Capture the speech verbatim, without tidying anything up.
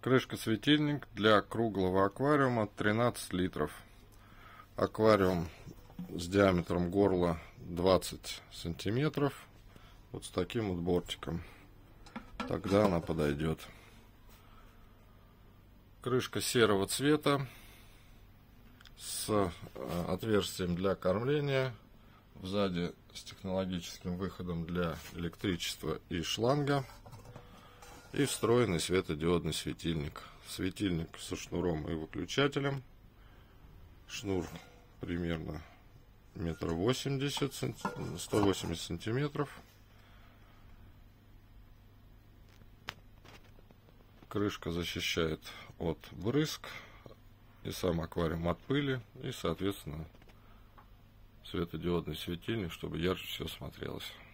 Крышка-светильник для круглого аквариума тринадцать литров. Аквариум с диаметром горла двадцать сантиметров. Вот с таким вот бортиком. Тогда она подойдет. Крышка серого цвета с отверстием для кормления. Сзади с технологическим выходом для электричества и шланга. И встроенный светодиодный светильник. Светильник со шнуром и выключателем. Шнур примерно метр восемьдесят, сто восемьдесят сантиметров. Крышка защищает от брызг и сам аквариум от пыли. И, соответственно, светодиодный светильник, чтобы ярче все смотрелось.